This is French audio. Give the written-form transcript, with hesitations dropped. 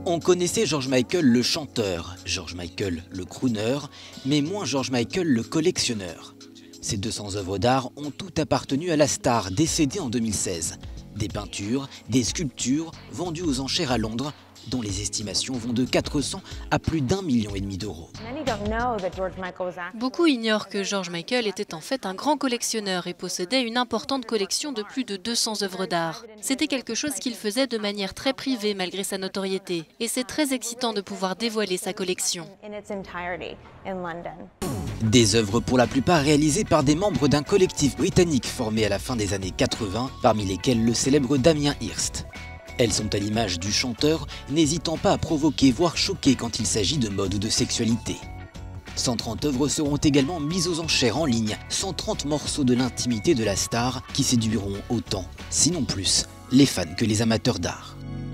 On connaissait George Michael le chanteur, George Michael le crooner, mais moins George Michael le collectionneur. Ces 200 œuvres d'art ont toutes appartenu à la star décédée en 2016. Des peintures, des sculptures vendues aux enchères à Londres, dont les estimations vont de 400 à plus d'1,5 million d'euros. Beaucoup ignorent que George Michael était en fait un grand collectionneur et possédait une importante collection de plus de 200 œuvres d'art. C'était quelque chose qu'il faisait de manière très privée malgré sa notoriété. Et c'est très excitant de pouvoir dévoiler sa collection. Des œuvres pour la plupart réalisées par des membres d'un collectif britannique formé à la fin des années 80, parmi lesquels le célèbre Damien Hirst. Elles sont à l'image du chanteur, n'hésitant pas à provoquer voire choquer quand il s'agit de mode ou de sexualité. 130 œuvres seront également mises aux enchères en ligne, 130 morceaux de l'intimité de la star qui séduiront autant, sinon plus, les fans que les amateurs d'art.